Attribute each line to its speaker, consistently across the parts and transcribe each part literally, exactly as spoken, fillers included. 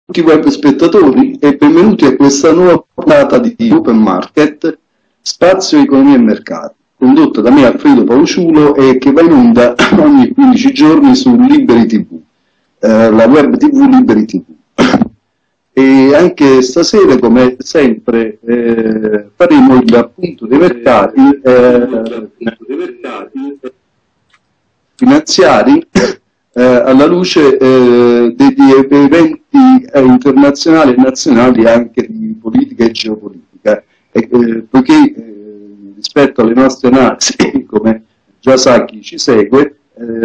Speaker 1: Tutti web spettatori e benvenuti a questa nuova puntata di Open Market, Spazio, Economia e Mercati, condotta da me Alfredo Pauciulo e che va in onda ogni quindici giorni su Liberi tivù, eh, la web tivù Liberi tivù. E anche stasera, come sempre, eh, faremo il punto dei mercati, eh, finanziari eh, alla luce eh, degli eventi eh, internazionali e nazionali, anche di politica e geopolitica, e, eh, poiché eh, rispetto alle nostre analisi, come già sa chi ci segue,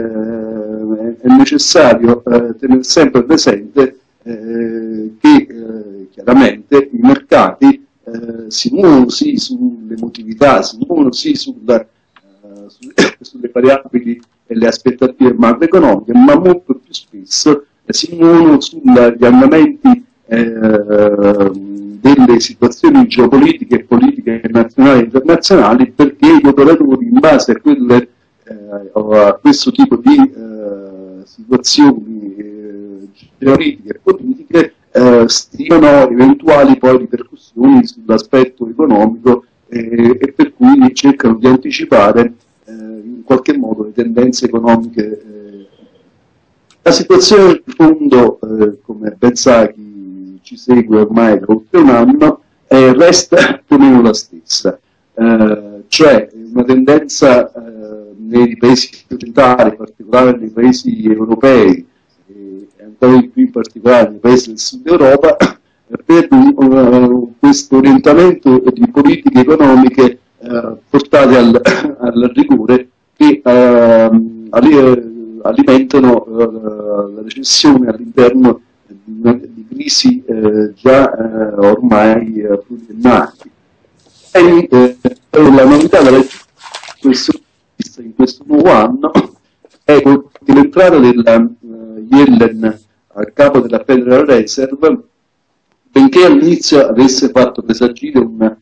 Speaker 1: eh, è necessario eh, tenere sempre presente eh, che eh, chiaramente i mercati eh, si muovono sì sull'emotività, si muovono sì sulla, uh, sulle, sulle variabili e le aspettative macroeconomiche, ma molto più spesso eh, si muovono sugli andamenti eh, delle situazioni geopolitiche e politiche nazionali e internazionali, perché gli operatori, in base a, quelle, eh, a questo tipo di eh, situazioni eh, geopolitiche e politiche, eh, stimano eventuali poi ripercussioni sull'aspetto economico eh, e per cui cercano di anticipare in qualche modo le tendenze economiche. Eh. La situazione di fondo, eh, come ben sa chi ci segue ormai da oltre un anno, eh, resta più o meno la stessa, eh, cioè una tendenza eh, nei paesi occidentali, in particolare nei paesi europei e ancora di più in particolare nei paesi del sud Europa, per uh, questo orientamento di politiche economiche Uh, portate al, al rigore che uh, alimentano uh, la recessione all'interno di, di crisi uh, già uh, ormai uh, pluriennali. E uh, la novità della questo, in questo nuovo anno è che l'entrata della uh, Yellen al capo della Federal Reserve, benché all'inizio avesse fatto presagire una,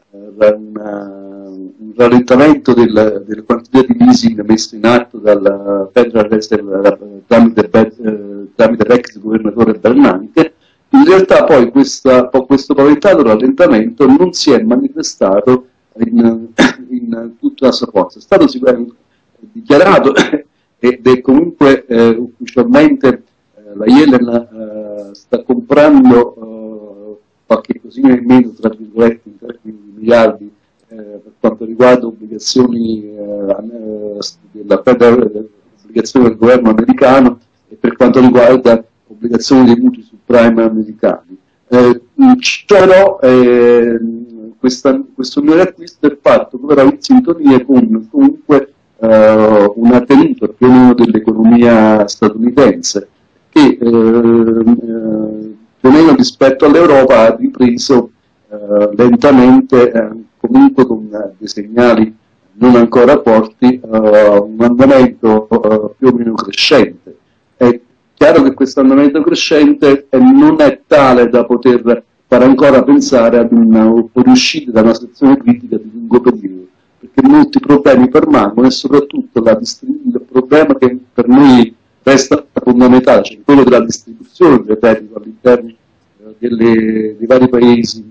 Speaker 1: una un rallentamento del, delle quantità di leasing messo in atto dalla Federal Reserve tramite, eh, tramite l'ex governatore Bernanke, in realtà poi questa, questo paventato rallentamento non si è manifestato in, in tutta la sua forza. È stato sicuramente dichiarato ed è comunque eh, ufficialmente eh, la Yellen eh, sta comprando eh, qualche cosina in meno, tra virgolette, in termini di miliardi Eh, per quanto riguarda obbligazioni eh, della Federal, obbligazioni del governo americano e per quanto riguarda obbligazioni dei mutui subprime americani. Eh, però eh, questa, questo mio acquisto è fatto però in sintonia con comunque eh, una tenuta più o meno dell'economia statunitense che eh, eh, più o meno rispetto all'Europa ha ripreso eh, lentamente eh, comunque con dei segnali non ancora forti, uh, un andamento uh, più o meno crescente. È chiaro che questo andamento crescente eh, non è tale da poter fare ancora pensare ad una fuoriuscita da una situazione critica di lungo periodo, perché molti problemi permangono e soprattutto la il problema che per noi resta fondamentale, cioè quello della distribuzione del reddito all'interno uh, delle, dei vari paesi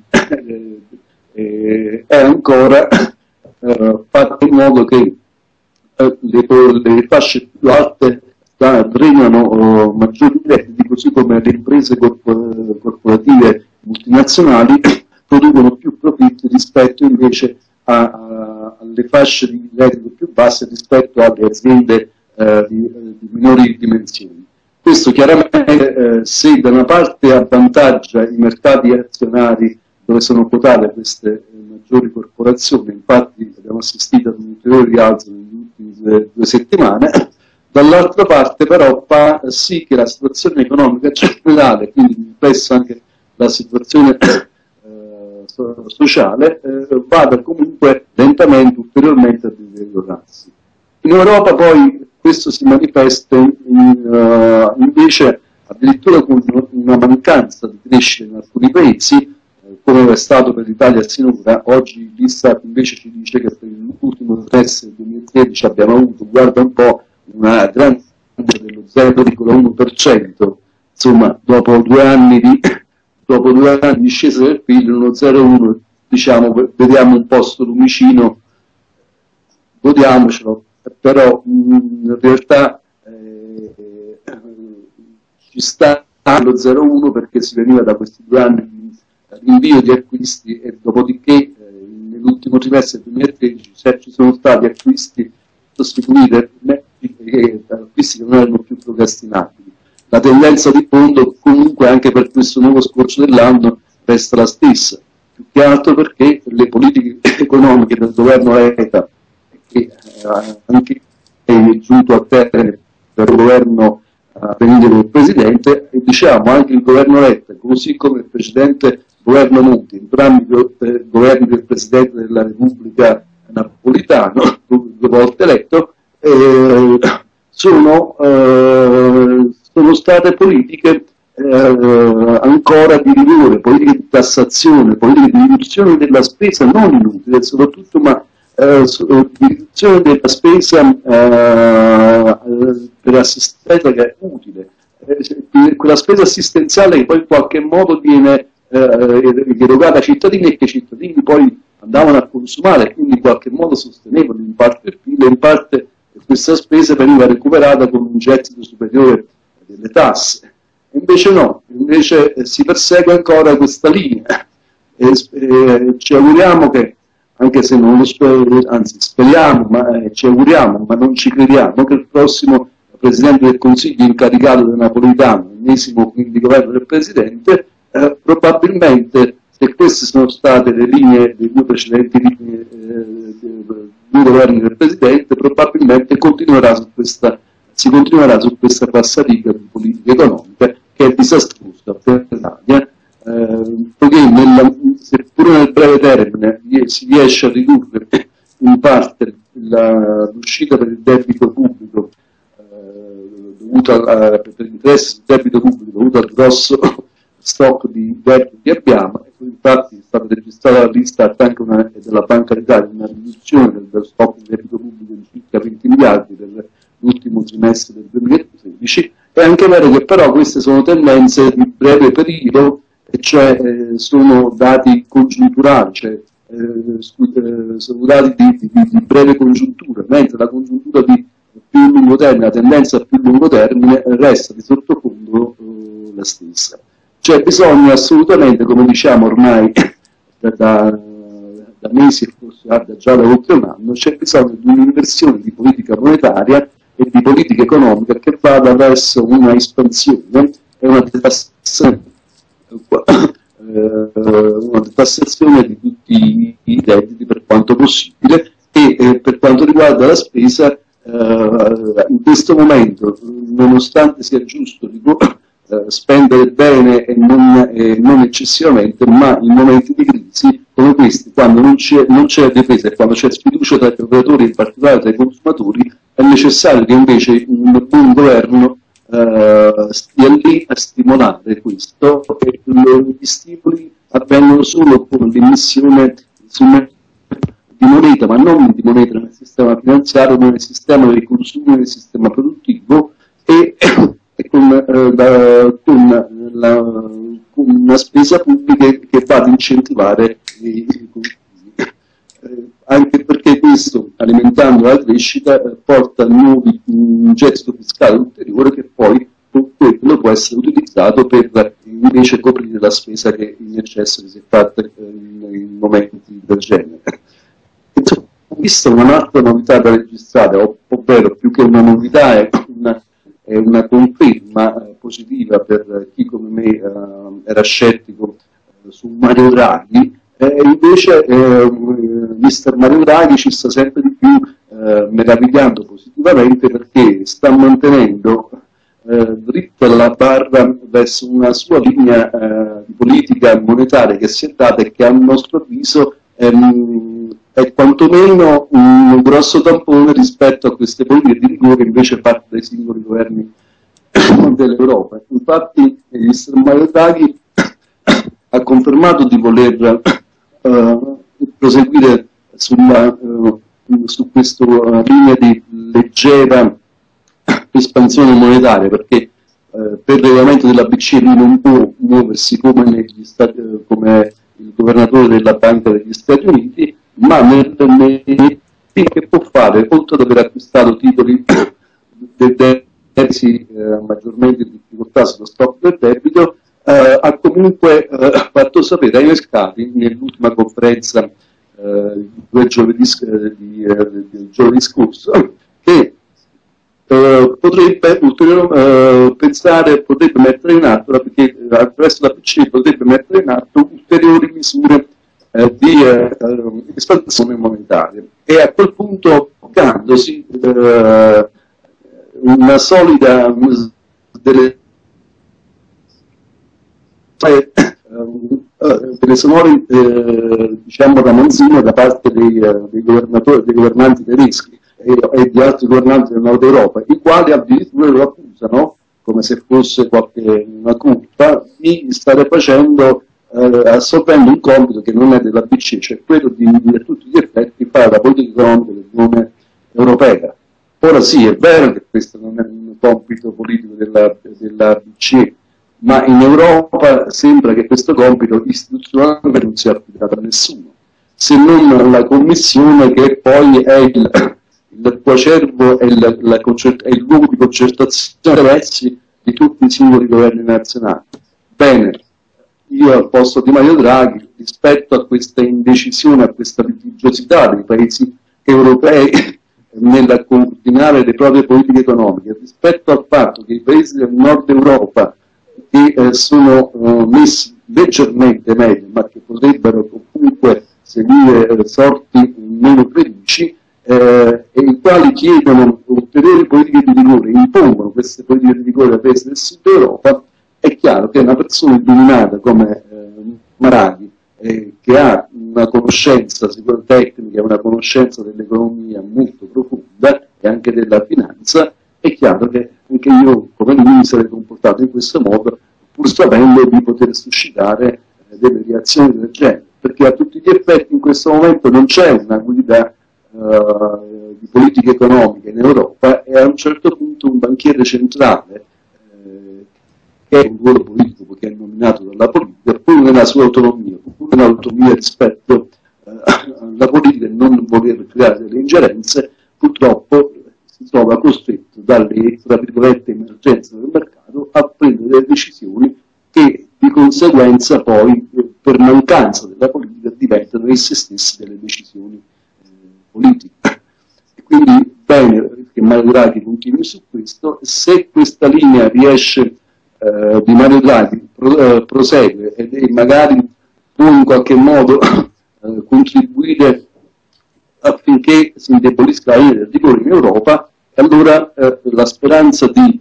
Speaker 1: Eh, è ancora eh, fatto in modo che eh, le, le fasce più alte drenano oh, maggiori redditi, così come le imprese corpor corporative multinazionali producono più profitti rispetto invece a, a, alle fasce di reddito più basse rispetto alle aziende eh, di, di minori dimensioni. Questo chiaramente eh, se da una parte avvantaggia i mercati azionari dove sono quotate queste eh, maggiori corporazioni, infatti abbiamo assistito ad un ulteriore rialzo negli ultimi due, due settimane, dall'altra parte però fa sì che la situazione economica generale, quindi riflesso anche la situazione eh, sociale, eh, vada comunque lentamente, ulteriormente a deteriorarsi. In Europa poi questo si manifesta in, uh, invece addirittura con una mancanza di crescita in alcuni paesi, come è stato per l'Italia sinora. Oggi l'Istat invece ci dice che per l'ultimo trimestre del duemilatredici abbiamo avuto, guarda un po', una grande dello zero virgola uno per cento insomma, dopo due anni di, dopo due anni di discesa del P I L, uno zero virgola uno, diciamo, vediamo un posto lumicino, godiamocelo, però mh, in realtà eh, ci sta lo zero virgola uno perché si veniva da questi due anni di rinvio di acquisti e dopodiché eh, nell'ultimo trimestre del duemilatredici ci sono stati acquisti sostituiti e acquisti che non erano più procrastinabili. La tendenza di fondo comunque anche per questo nuovo scorcio dell'anno resta la stessa, più che altro perché le politiche economiche del governo Letta, che eh, anche è giunto a termine per il governo a venire del Presidente, e diciamo anche il governo Letta, così come il precedente governo Monti, entrambi i governi del Presidente della Repubblica Napolitano, due volte eletto, eh, sono, eh, sono state politiche eh, ancora di rigore, politiche di tassazione, politiche di riduzione della spesa non inutile, soprattutto, ma eh, di riduzione della spesa eh, per assistenza che è utile, eh, quella spesa assistenziale che poi in qualche modo viene eh, erogata ai cittadini e che i cittadini poi andavano a consumare, quindi in qualche modo sostenevano in parte il P I L e in parte questa spesa veniva recuperata con un gettito superiore delle tasse. Invece no, invece eh, si persegue ancora questa linea e eh, ci auguriamo che, anche se non lo speriamo, anzi speriamo, ma eh, ci auguriamo, ma non ci crediamo, che il prossimo Presidente del Consiglio incaricato da Napolitano, l'ennesimo quindi governo del Presidente, eh, probabilmente, se queste sono state le linee dei due precedenti linee, eh, due governi del Presidente, probabilmente continuerà su questa, si continuerà su questa falsariga di politica economica che è disastrosa per l'Italia, eh, poiché nella, seppure nel breve termine si riesce a ridurre in parte l'uscita per il debito pubblico eh, dovuto a, per l'interesse del debito pubblico dovuto al grosso stock di debito che abbiamo, e infatti è stata registrata la lista anche una, della Banca d'Italia una riduzione del stock di debito pubblico di circa venti miliardi per l'ultimo trimestre del duemilatredici. È anche vero che però queste sono tendenze di breve periodo, e cioè eh, sono dati congiunturali, cioè eh, sono dati di, di, di breve congiuntura, mentre la congiuntura di più lungo termine, la tendenza a più lungo termine resta di sottofondo eh, la stessa. C'è bisogno assolutamente, come diciamo ormai da, da, da mesi, forse già da oltre un anno, c'è bisogno di un'inversione di politica monetaria e di politica economica che vada verso una espansione e una detassazione, eh, una detassazione di tutti i debiti per quanto possibile, e eh, per quanto riguarda la spesa, eh, in questo momento, nonostante sia giusto di eh, spendere bene e non, eh, non eccessivamente, ma in momenti di crisi come questi, quando non c'è difesa e quando c'è sfiducia tra gli operatori, in particolare tra i consumatori, è necessario che invece un buon governo eh, stia lì a stimolare questo, e gli stimoli avvengono solo con l'emissione di moneta, ma non di moneta nel sistema finanziario, ma nel sistema dei consumi, nel sistema produttivo, e, e con, eh, la, con, la, con una spesa pubblica che va ad incentivare i, i consumi. Eh, anche perché questo, alimentando la crescita, eh, porta a nuovi un gettito fiscale ulteriore che poi quello può essere utilizzato per invece coprire la spesa che in eccesso che si è fatta eh, in, in momenti del genere. Questa è un'altra novità da registrare, ovvero più che una novità è una, è una conferma eh, positiva per chi come me eh, era scettico eh, su Mario Draghi. Eh, invece eh, mister Mario Draghi ci sta sempre di più eh, meravigliando positivamente, perché sta mantenendo eh, dritta la barra verso una sua linea eh, di politica monetaria che si è data e che a nostro avviso ehm, è quantomeno un grosso tampone rispetto a queste politiche di rigore che invece parte dai singoli governi dell'Europa. Infatti il mister Mario Draghi ha confermato di voler uh, proseguire sulla, uh, su questa uh, linea di leggera espansione monetaria, perché eh, per il regolamento della B C E lui non può muoversi come, negli stati, come il governatore della Banca degli Stati Uniti, ma nel, nel che può fare, oltre ad aver acquistato titoli del debito eh, maggiormente in difficoltà sullo stock del debito, eh, ha comunque eh, fatto sapere ai mercati nell'ultima conferenza eh, del giovedì, di, eh, del giovedì scorso che eh, potrebbe eh, pensare, potrebbe mettere in atto, perché attraverso la B C E potrebbe mettere in atto ulteriori misure Eh, di eh, espansione monetaria, e a quel punto, toccandosi eh, una solida delle, eh, delle sonore eh, diciamo ramanzine da parte dei, dei governatori, dei governanti tedeschi e, e di altri governanti del nord Europa, i quali addirittura lo accusano, come se fosse qualche una colpa, di stare facendo Eh, assolvendo un compito che non è della B C E, cioè quello di, a tutti gli effetti, fare la politica economica dell'Unione Europea. Ora sì, è vero che questo non è un compito politico della, della B C E, ma in Europa sembra che questo compito istituzionalmente non sia affidato a nessuno, se non alla Commissione, che poi è il, il coacervo, è, la, la è il luogo di concertazione interessi di tutti i singoli governi nazionali. Bene, io al posto di Mario Draghi, rispetto a questa indecisione, a questa litigiosità dei paesi europei nel coordinare le proprie politiche economiche, rispetto al fatto che i paesi del nord Europa, che eh, sono eh, messi leggermente meglio, ma che potrebbero comunque seguire eh, sorti meno felici, eh, e i quali chiedono ulteriori politiche di rigore, impongono queste politiche di rigore ai paesi del sud Europa, è chiaro che una persona illuminata come eh, Maraghi, eh, che ha una conoscenza tecnica, una conoscenza dell'economia molto profonda e anche della finanza, è chiaro che anche io come lui mi sarei comportato in questo modo, pur sapendo di poter suscitare eh, delle reazioni del genere, perché a tutti gli effetti in questo momento non c'è una guida eh, di politica economica in Europa, e a un certo punto un banchiere centrale, che è un ruolo politico perché è nominato dalla politica, pur nella sua autonomia, pur nell'autonomia rispetto eh, alla politica e non voler creare delle ingerenze, purtroppo si trova costretto dalle, tra virgolette, emergenze del mercato a prendere delle decisioni che di conseguenza poi, per mancanza della politica, diventano esse stesse delle decisioni eh, politiche. E quindi bene che Mario Draghi continui su questo. Se questa linea riesce Uh, di Mario Draghi pro, uh, prosegue e, e magari può in qualche modo uh, contribuire affinché si indebolisca la linea del rigore in Europa, allora uh, la speranza di,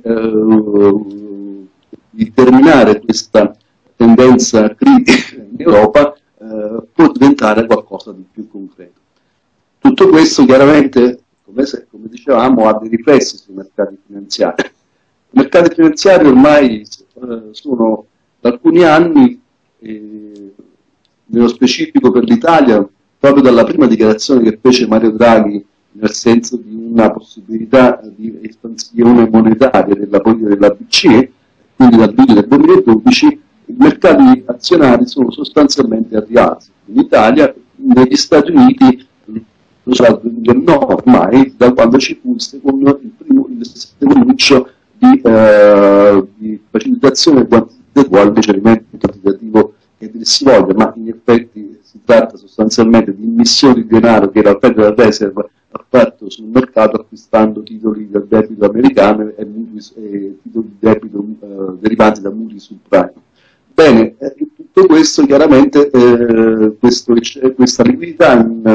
Speaker 1: uh, di terminare questa tendenza critica in Europa uh, può diventare qualcosa di più concreto. Tutto questo chiaramente, come, se, come dicevamo, ha dei riflessi sui mercati finanziari. I mercati finanziari ormai eh, sono da alcuni anni, eh, nello specifico per l'Italia, proprio dalla prima dichiarazione che fece Mario Draghi, nel senso di una possibilità di espansione monetaria della politica della B C E, quindi dal luglio del duemiladodici, i mercati azionari sono sostanzialmente a rialzo. In Italia, negli Stati Uniti, lo so, no, ormai, da quando ci fu il secondo, il primo, il secondo annuncio Di, eh, di facilitazione quantitativa, invece quantitativo che dir si voglia, ma in effetti si tratta sostanzialmente di emissioni di denaro che la Federal Reserve ha fatto sul mercato acquistando titoli del debito americano e, e titoli di debito eh, derivanti da mutui subprime. Bene, eh, tutto questo chiaramente, eh, questo, questa liquidità in,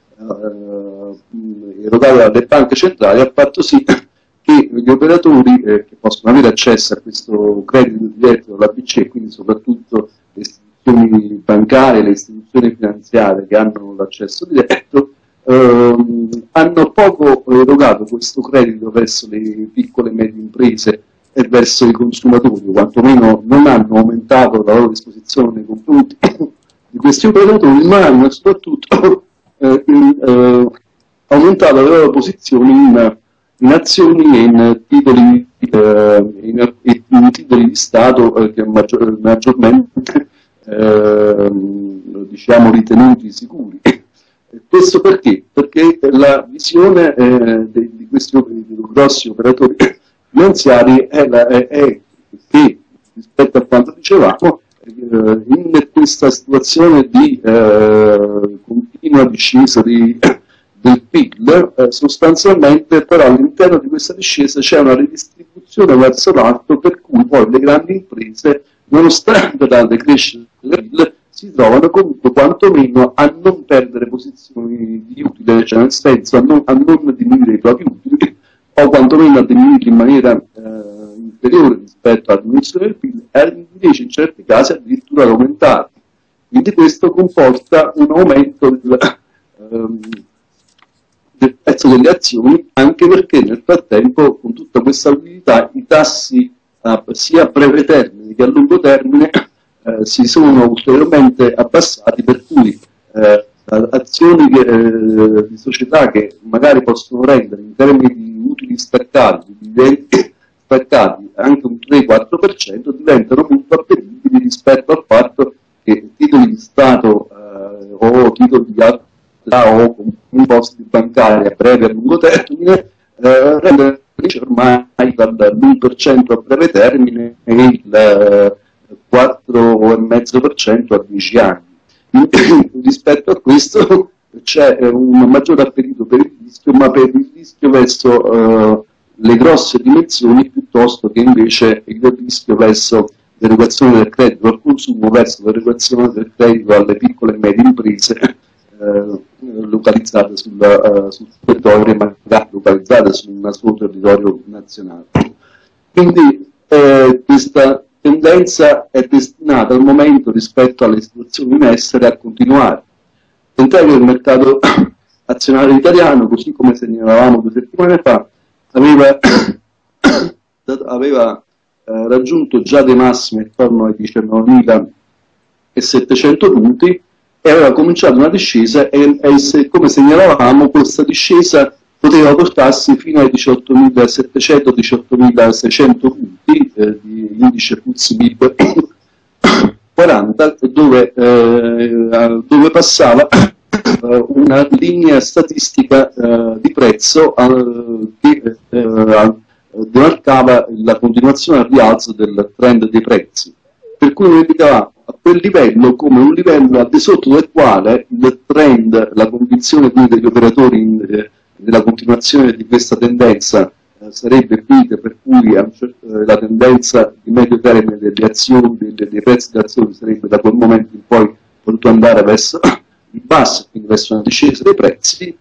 Speaker 1: eh, erogata dalle banche centrali ha fatto sì che gli operatori eh, che possono avere accesso a questo credito diretto dalla B C E, quindi soprattutto le istituzioni bancarie, le istituzioni finanziarie che hanno l'accesso diretto, ehm, hanno poco erogato questo credito verso le piccole e medie imprese e verso i consumatori, o quantomeno non hanno aumentato la loro disposizione nei confronti di questi operatori, ma hanno soprattutto eh, in, eh, aumentato le loro posizioni in in azioni e in titoli, eh, in, in in titoli di Stato eh, che maggior, maggiormente eh, diciamo ritenuti sicuri. Questo perché? Perché la visione eh, di, di questi grossi operatori finanziari è, la, è, è che, rispetto a quanto dicevamo, eh, in questa situazione di eh, continua discesa di, del P I L, eh, sostanzialmente però all'interno di questa discesa c'è una ridistribuzione verso l'alto, per cui poi le grandi imprese, nonostante la decrescita del P I L, si trovano comunque quantomeno a non perdere posizioni di utile, cioè nel senso a non, a non diminuire i propri utili, o quantomeno a diminuire in maniera eh, inferiore rispetto alla diminuzione del P I L, e invece in certi casi addirittura ad aumentare. Quindi questo comporta un aumento del, ehm, del prezzo delle azioni, anche perché nel frattempo, con tutta questa liquidità, i tassi eh, sia a breve termine che a lungo termine Eh, si sono ulteriormente abbassati, per cui eh, azioni che, eh, di società che magari possono rendere in termini di utili staccati, di dividendi staccati anche un tre quattro per cento, diventano molto appetibili rispetto al fatto che titoli di Stato eh, o titoli di alta o imposti bancari a breve e a lungo termine eh, rendono ormai dall'uno per cento a breve termine e il quattro virgola cinque per cento a dieci anni. Rispetto a questo c'è un maggiore appetito per il rischio, ma per il rischio verso uh, le grosse dimensioni piuttosto che invece il rischio verso l'erogazione del credito al consumo, verso l'erogazione del credito alle piccole e medie imprese uh, localizzate sul, uh, sul territorio, ma localizzate su un solo territorio nazionale. Quindi eh, questa tendenza è destinata al momento, rispetto alle situazioni in essere, a continuare. Tant'è che il mercato azionario italiano, così come segnalavamo due settimane fa, aveva, aveva eh, raggiunto già dei massimi attorno ai diciannovemilasettecento punti e aveva cominciato una discesa e, e se, come segnalavamo, questa discesa poteva portarsi fino ai diciottomilasettecento diciottomilaseicento punti eh, di indice F T S E M I B quaranta, dove, eh, dove passava eh, una linea statistica eh, di prezzo eh, che eh, demarcava la continuazione al rialzo del trend dei prezzi, per cui noi indicavamo a quel livello come un livello al di sotto del quale il trend, la convinzione quindi degli operatori in, eh, della continuazione di questa tendenza eh, sarebbe quiete, per cui eh, la tendenza di medio termine delle azioni, dei, dei prezzi delle azioni sarebbe da quel momento in poi potuto andare verso il basso, quindi verso una discesa dei prezzi,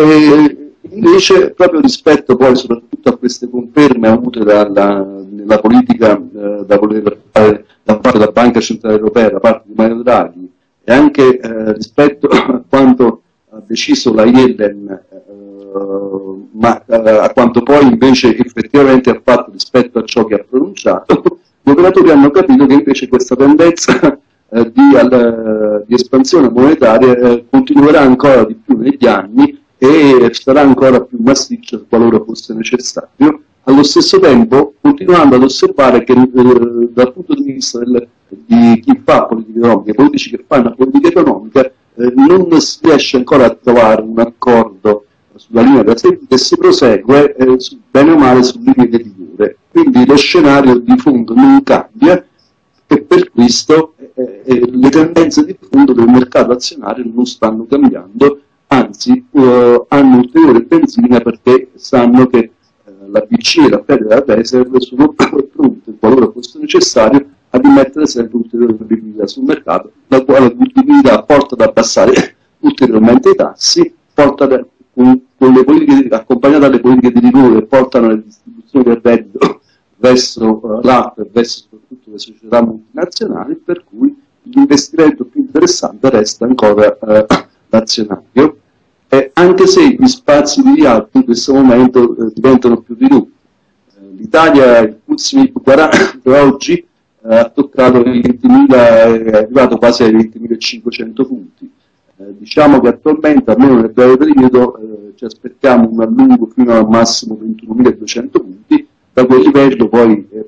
Speaker 1: e invece proprio rispetto poi soprattutto a queste conferme avute dalla, nella politica eh, da, voler fare, da parte della Banca Centrale Europea, da parte di Mario Draghi, e anche eh, rispetto a quanto ha deciso la Yellen, Uh, ma uh, a quanto poi invece effettivamente ha fatto rispetto a ciò che ha pronunciato, gli operatori hanno capito che invece questa tendenza uh, di, al, di espansione monetaria uh, continuerà ancora di più negli anni e sarà ancora più massiccia qualora fosse necessario, allo stesso tempo continuando ad osservare che uh, dal punto di vista del, di chi fa politica economica, i politici che fanno politica economica, uh, non si riesce ancora a trovare un accordo sulla linea da seguire e si prosegue eh, su, bene o male su linee di rigore. Quindi lo scenario di fondo non cambia e per questo eh, eh, le tendenze di fondo del mercato azionario non stanno cambiando, anzi eh, hanno ulteriore benzina, perché sanno che eh, la B C E e la Federal Reserve sono pronte, qualora fosse necessario, ad immettere sempre ulteriore liquidità sul mercato, la quale liquidità porta ad abbassare ulteriormente i tassi, porta ad Con, con le politiche, accompagnate dalle politiche di rigore che portano alle distribuzioni del reddito verso uh, l'alto e verso soprattutto le società multinazionali, per cui l'investimento più interessante resta ancora uh, l'azionario, eh, anche se gli spazi di rialzo in questo momento eh, diventano più ridotti. Eh, L'Italia, il F T S E M I B quaranta oggi eh, ha toccato i ventimila, è arrivato quasi ai ventimilacinquecento punti. Eh, diciamo che attualmente, almeno nel breve periodo, eh, ci aspettiamo un allungo fino al massimo ventunomiladuecento punti, da quel livello poi eh,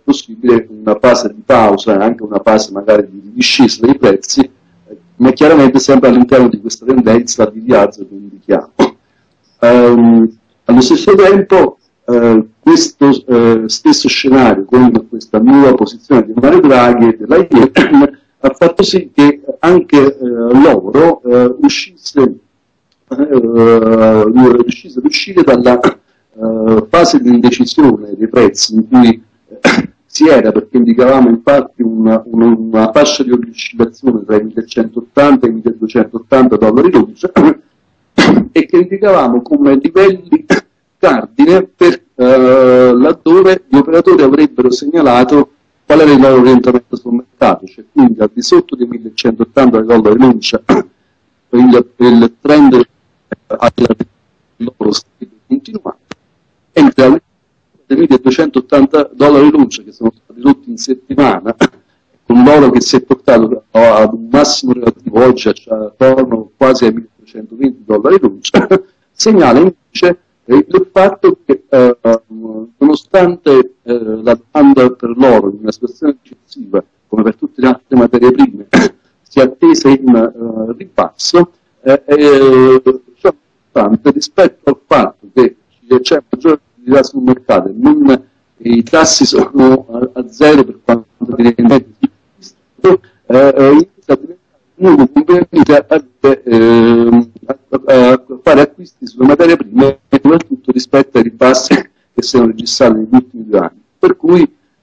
Speaker 1: possibile una fase di pausa e anche una fase magari di discesa dei prezzi, eh, ma chiaramente sempre all'interno di questa tendenza di rialzo che indichiamo. Um, allo stesso tempo eh, questo eh, stesso scenario con questa nuova posizione di Mario Draghi e della Yen ha fatto sì che anche eh, l'oro eh, uscisse, eh, riuscisse ad uscire dalla eh, fase di indecisione dei prezzi in cui eh, si era, perché indicavamo infatti una, una, una fascia di oscillazione tra i millecentottanta e i milleduecentottanta dollari l'uncia e che indicavamo come livelli cardine per eh, laddove gli operatori avrebbero segnalato qual era il loro orientamento sul mercato, cioè quindi al di sotto dei millecentottanta dollari l'uncia il, il trend del loro stile continuato, mentre al dei milleduecentottanta dollari l'uncia che sono stati ridotti in settimana, con l'oro che si è portato ad un massimo relativo oggi attorno quasi ai milleduecentoventi dollari l'uncia, segnala invece eh, il fatto che eh, nonostante eh, la domanda per l'oro in una situazione eccessiva, come per tutte le altre materie prime, sia attesa in eh, ribasso, eh, eh, ciò nonostante rispetto al fatto che c'è maggiore liquidità sul mercato e non, i tassi sono a, a zero per quanto riguarda il eh, eh, inizia a diventare molto conveniente a, eh, a, a fare acquisti sulle materie prime e soprattutto rispetto ai ribassi che si sono registrati negli ultimi due anni. Per cui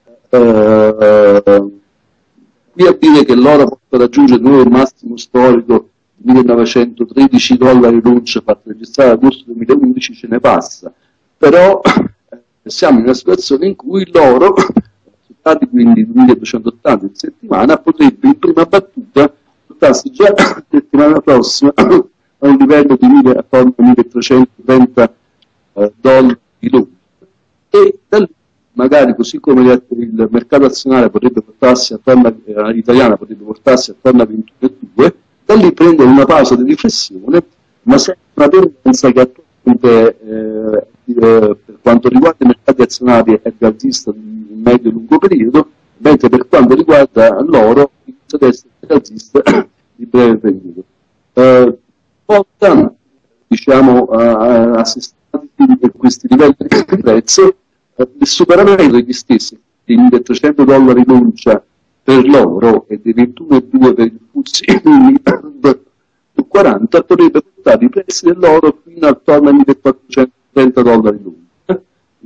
Speaker 1: eh, qui a dire che l'oro possa raggiungere di nuovo il massimo storico di millenovecentotredici dollari l'uncia fatto registrare all'agosto duemilaundici ce ne passa, però eh, siamo in una situazione in cui l'oro risultati quindi milleduecentottanta in settimana potrebbe in prima battuta portarsi già la settimana prossima a un livello di milletrecentotrenta eh, dollari l'uncia e da lì magari così come il mercato azionale potrebbe portarsi attorno all'italiana potrebbe portarsi attorno a ventuno virgola due, da lì prendere una pausa di riflessione, ma sempre una tendenza che attualmente eh, eh, per quanto riguarda i mercati azionari è rialzista di medio e lungo periodo, mentre per quanto riguarda l'oro inizia ad essere rialzista di breve periodo. Eh, porta, diciamo, assistati per questi livelli di prezzo il superamento degli stessi, di milletrecento dollari l'uncia per l'oro e dei ventuno virgola due per il F T S E quaranta potrebbe portare i prezzi dell'oro fino attorno ai millequattrocentotrenta dollari l'uncia.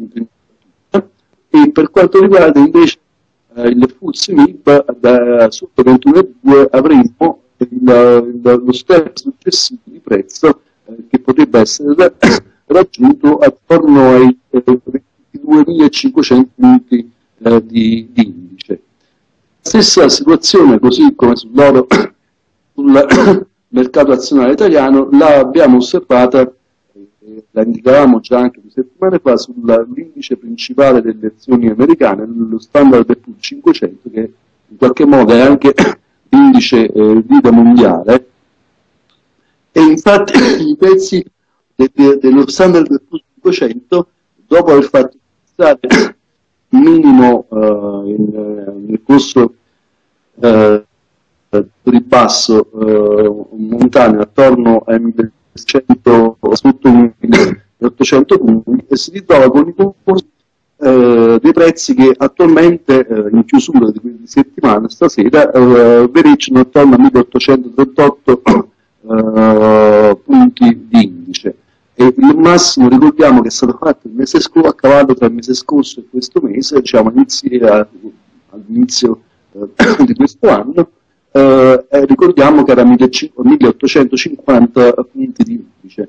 Speaker 1: E per quanto riguarda invece eh, il F T S E M I B da sotto ventuno virgola due avremo il, il, lo step successivo di prezzo eh, che potrebbe essere raggiunto attorno ai eh, ventiduemilacinquecento punti eh, di, di indice. La stessa situazione, così come sull'oro, sul mercato azionale italiano, l'abbiamo osservata, eh, la indicavamo già anche due settimane fa, sull'indice principale delle azioni americane, lo Standard and Poor's cinquecento, che in qualche modo è anche l'indice eh, guida mondiale, e infatti i prezzi de, de, dello Standard and Poor's cinquecento, dopo aver fatto il minimo uh, in, nel corso uh, ribasso uh, momentaneo attorno ai milleseicento sotto milleottocento punti e si ritrova con i concorsi uh, dei prezzi che attualmente uh, in chiusura di questa settimana stasera uh, vereggiano attorno a milleottocentotrentotto uh, punti di indice. E il massimo, ricordiamo, che è stato fatto il mese scorso, a cavallo tra il mese scorso e questo mese, diciamo all'inizio eh, di questo anno, eh, e ricordiamo che era milleottocentocinquanta punti di indice.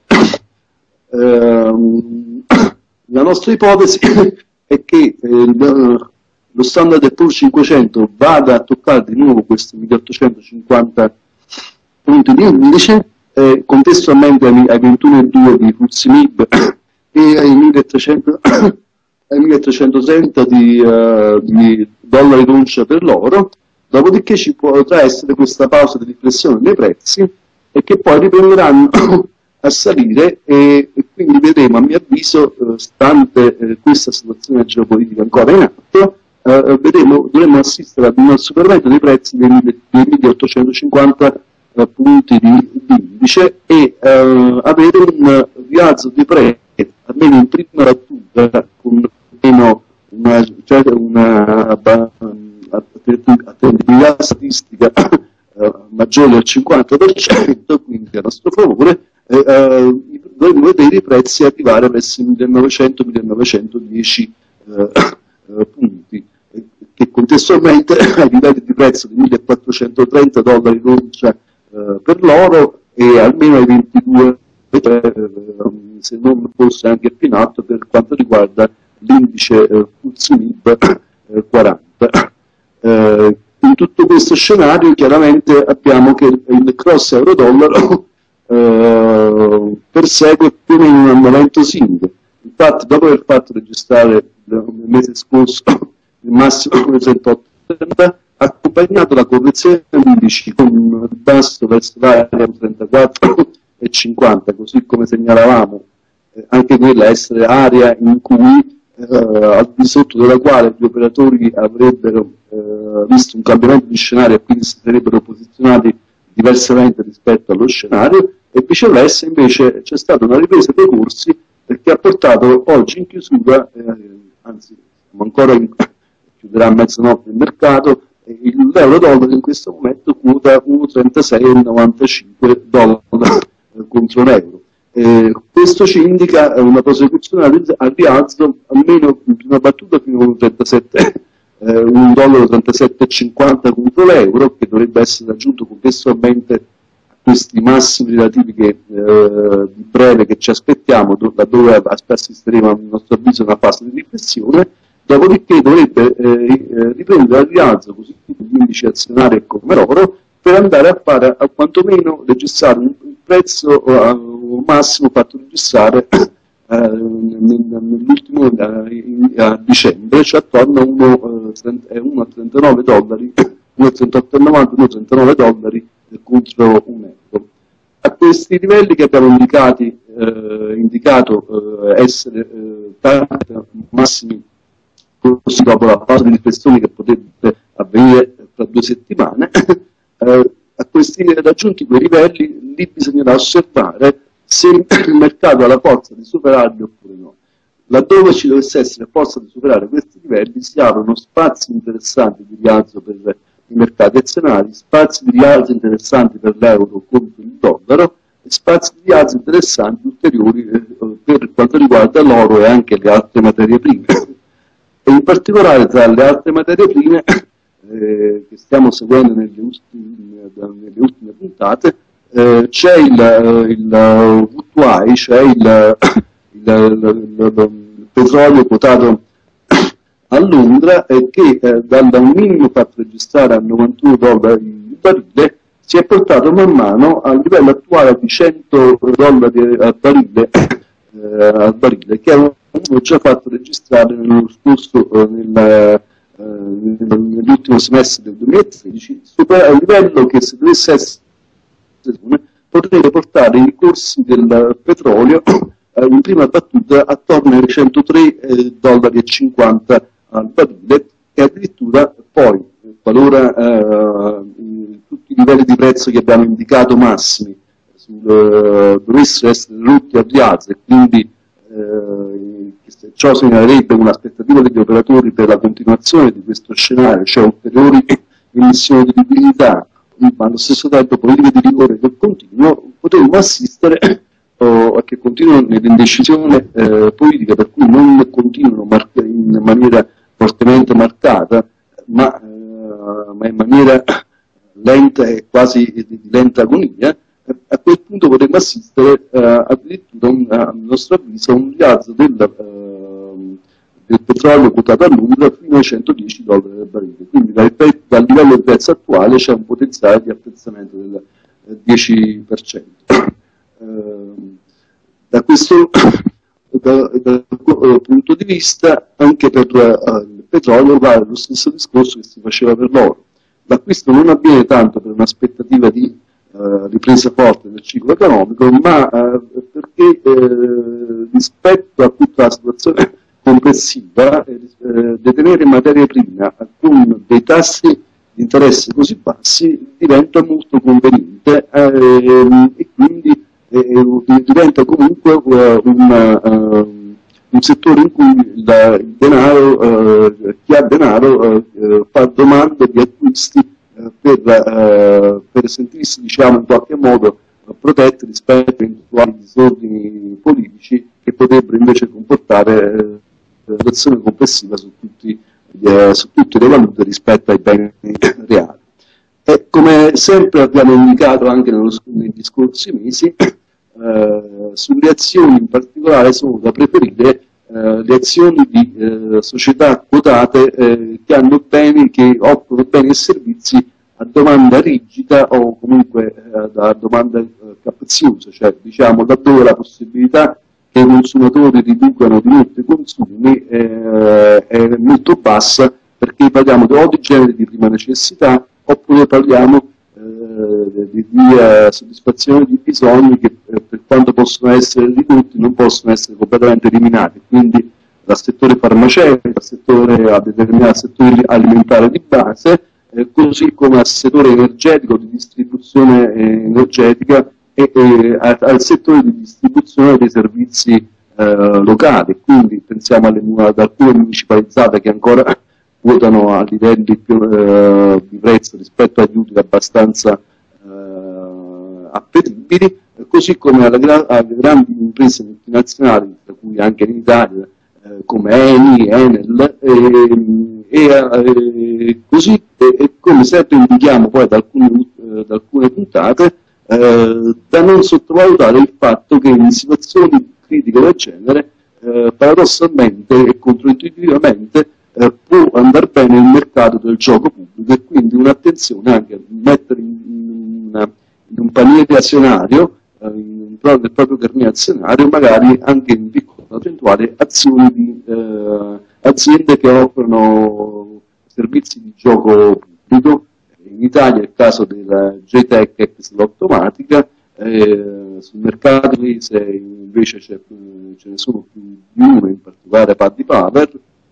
Speaker 1: Eh, la nostra ipotesi è che eh, lo Standard and Poor's cinquecento vada a toccare di nuovo questi milleottocentocinquanta punti di indice, Eh, contestualmente ai, ai ventuno virgola due di F T S E M I B e ai milletrecentotrenta di, uh, di dollari l'uncia per l'oro, dopodiché ci potrà essere questa pausa di riflessione dei prezzi e che poi riprenderanno a salire e, e quindi vedremo, a mio avviso, eh, stante eh, questa situazione geopolitica ancora in atto, eh, vedremo, dovremmo assistere ad un superamento dei prezzi dei milleottocentocinquanta eh, punti di, di indice e eh, avere un rialzo dei prezzi, almeno in prima battuta, con meno una, cioè una attendibilità statistica eh, maggiore al cinquanta per cento, quindi a nostro favore, eh, eh, dovremmo vedere i prezzi arrivare verso i millenovecento millenovecentodieci eh, eh, punti, eh, che contestualmente ai livelli di prezzo di millequattrocentotrenta dollari l'oncia eh, per l'oro e almeno ai ventidue, eh, se non fosse anche più in alto per quanto riguarda l'indice eh, Fuzimib eh, quaranta. Eh, in tutto questo scenario chiaramente abbiamo che il cross euro-dollaro eh, persegue più o meno un andamento simile. Infatti, dopo aver fatto registrare nel mese scorso il massimo come trentotto, ha accompagnato la correzione degli indici con un basso verso l'area trentaquattro e cinquanta, così come segnalavamo, eh, anche quella essere area in cui eh, al di sotto della quale gli operatori avrebbero eh, visto un cambiamento di scenario e quindi si sarebbero posizionati diversamente rispetto allo scenario, e viceversa invece c'è stata una ripresa dei corsi perché ha portato oggi in chiusura, eh, anzi siamo ancora in, chiuderà a mezzanotte il mercato, eh, l'euro dollaro in questo momento quota uno virgola trentasei e novantacinque dollari eh, contro l'euro. Eh, questo ci indica una prosecuzione al rialzo almeno in prima battuta fino a uno virgola trentasette eh, un dollaro trentasette e cinquanta contro l'euro, che dovrebbe essere raggiunto contestualmente a questi massimi relativi che, eh, di breve che ci aspettiamo, laddove assisteremo a nostro avviso a una fase di riflessione, dopodiché dovrebbe eh, riprendere al rialzo così tutti gli indici azionari come l'oro, per andare a fare a quantomeno registrare un prezzo uh, massimo fatto registrare uh, nell'ultimo uh, a dicembre, cioè attorno a uno virgola trentanove dollari, uno virgola trentotto e novanta, uno virgola trentanove dollari contro un euro. A questi livelli che abbiamo indicati, eh, indicato eh, essere eh, tanti massimi così dopo la fase di riflessione che potrebbe avvenire tra due settimane, eh, a questi raggiunti quei livelli lì bisognerà osservare se il mercato ha la forza di superarli oppure no. Laddove ci dovesse essere forza di superare questi livelli si aprono spazi interessanti di rialzo per i mercati azionari, spazi di rialzo interessanti per l'euro contro il dollaro e spazi di rialzo interessanti ulteriori eh, per quanto riguarda l'oro e anche le altre materie prime. E in particolare tra le altre materie prime eh, che stiamo seguendo nelle ultime, nelle ultime puntate eh, c'è il, il V due I, cioè il, il, il, il, il petrolio quotato a Londra, eh, che eh, da un minimo fatto registrare a novantuno dollari il barile si è portato man mano al livello attuale di cento dollari al barile, eh, al barile che avevamo già fatto registrare nello scorso, eh, nel, eh, nell'ultimo semestre del duemilatredici, supera un livello che, se dovesse essere, potrebbe portare i corsi del petrolio eh, in prima battuta attorno ai centotré dollari e cinquanta al barile, e addirittura poi, qualora eh, tutti i livelli di prezzo che abbiamo indicato massimi sul, uh, dovessero essere ridotti al rialzo, e quindi eh, ciò segnalerebbe un'aspettativa degli operatori per la continuazione di questo scenario, cioè ulteriori emissioni di liquidità, ma allo stesso tempo politiche di rigore che continuano, potremmo assistere a che continuano nell'indecisione eh, politica, per cui non continuano in maniera fortemente marcata, ma, eh, ma in maniera lenta e quasi di lenta agonia. A quel punto potremmo assistere eh, addirittura, un, a nostro avviso, a un rialzo del, eh, del petrolio quotato a Londra fino ai centodieci dollari al barile. Quindi dal, dal livello di prezzo attuale c'è un potenziale di apprezzamento del eh, dieci per cento. Eh, da questo da, da, da, punto di vista, anche per uh, il petrolio vale lo stesso discorso che si faceva per l'oro. L'acquisto non avviene tanto per un'aspettativa di Uh, ripresa forte del ciclo economico, ma uh, perché uh, rispetto a tutta la situazione complessiva, eh, detenere materie prime con dei tassi di interesse così bassi diventa molto conveniente eh, e quindi eh, diventa comunque uh, un, uh, un settore in cui il, il denaro, uh, chi ha denaro uh, fa domande di acquisti uh, per, uh, per sentirsi, diciamo, in qualche modo uh, protetti rispetto a eventuali disordini politici che potrebbero invece comportare uh, l'azione complessiva su tutti Eh, su tutte le valute rispetto ai beni reali. E come sempre abbiamo indicato anche nello, negli scorsi mesi, eh, sulle azioni in particolare sono da preferire eh, le azioni di eh, società quotate eh, che hanno beni, che offrono beni e servizi a domanda rigida o comunque eh, a domanda eh, capziosa, cioè diciamo laddove la possibilità che i consumatori riducano di molto i consumi eh, è molto bassa, perché parliamo o di generi di prima necessità oppure parliamo eh, di, di uh, soddisfazione di bisogni che eh, per quanto possono essere ridotti non possono essere completamente eliminati, quindi dal settore farmaceutico al settore, a determinati settori alimentari di base, eh, così come al settore energetico, di distribuzione eh, energetica, e, e al settore di distribuzione dei servizi eh, locali. Quindi pensiamo alle, ad alcune municipalizzate che ancora quotano a livelli più, eh, di prezzo rispetto agli utili abbastanza eh, appetibili, così come alle, gra alle grandi imprese multinazionali, tra cui anche in Italia, eh, come Eni, Enel, e, e, e così e, e come sempre indichiamo poi da alcune, eh, da alcune puntate, Eh, da non sottovalutare il fatto che in situazioni critiche del genere eh, paradossalmente e controintuitivamente eh, può andare bene il mercato del gioco pubblico, e quindi un'attenzione anche a mettere in, una, in un paniere azionario, eh, in, nel proprio carnet azionario, magari anche in piccola percentuale azioni di eh, aziende che offrono servizi di gioco pubblico. In Italia è il caso della J-Tech ex Lottomatica, eh, sul mercato inglese invece ce ne sono più di uno, in particolare Paddy Power,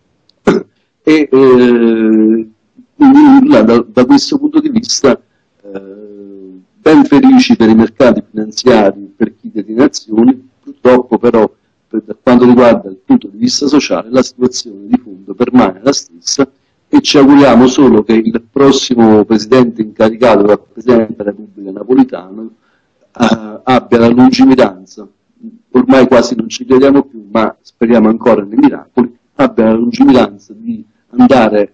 Speaker 1: e eh, da, da questo punto di vista eh, ben felici per i mercati finanziari, per chi detiene azioni. Purtroppo però per quanto riguarda il punto di vista sociale la situazione di fondo permane la stessa, e ci auguriamo solo che il prossimo presidente incaricato dal Presidente della Repubblica Napolitano eh, abbia la lungimiranza, ormai quasi non ci crediamo più, ma speriamo ancora nei miracoli, abbia la lungimiranza di andare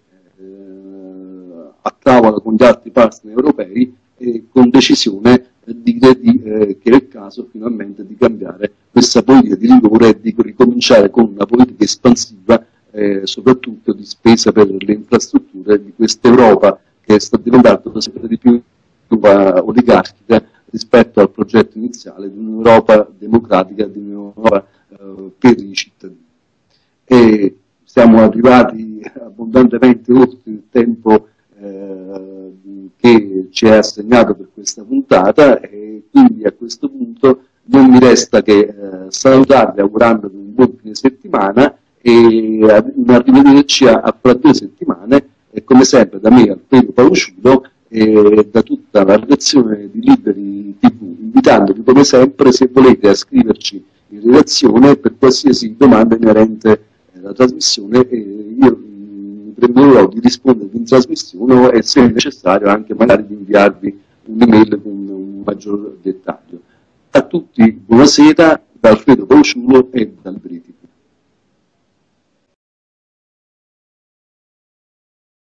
Speaker 1: eh, a tavola con gli altri partner europei e con decisione dire di, eh, che è il caso finalmente di cambiare questa politica di rigore e di ricominciare con una politica espansiva, Eh, soprattutto di spesa per le infrastrutture di questa Europa che sta diventando sempre di più oligarchica rispetto al progetto iniziale di un'Europa democratica, di un'Europa eh, per i cittadini. E siamo arrivati abbondantemente oltre il tempo eh, che ci è assegnato per questa puntata, e quindi a questo punto non mi resta che eh, salutarvi augurandovi un buon fine settimana e un arrivederci a, a fra due settimane, e come sempre da me, Alfredo Pausciulo, e da tutta la redazione di Liberi tivù, invitandovi come sempre, se volete, a scriverci in redazione per qualsiasi domanda inerente alla trasmissione, e io mi prenderò di rispondervi in trasmissione e, se necessario, anche magari di inviarvi un'email con un maggior dettaglio. A tutti buonasera da Alfredo Pausciulo e dal Liberi tivù.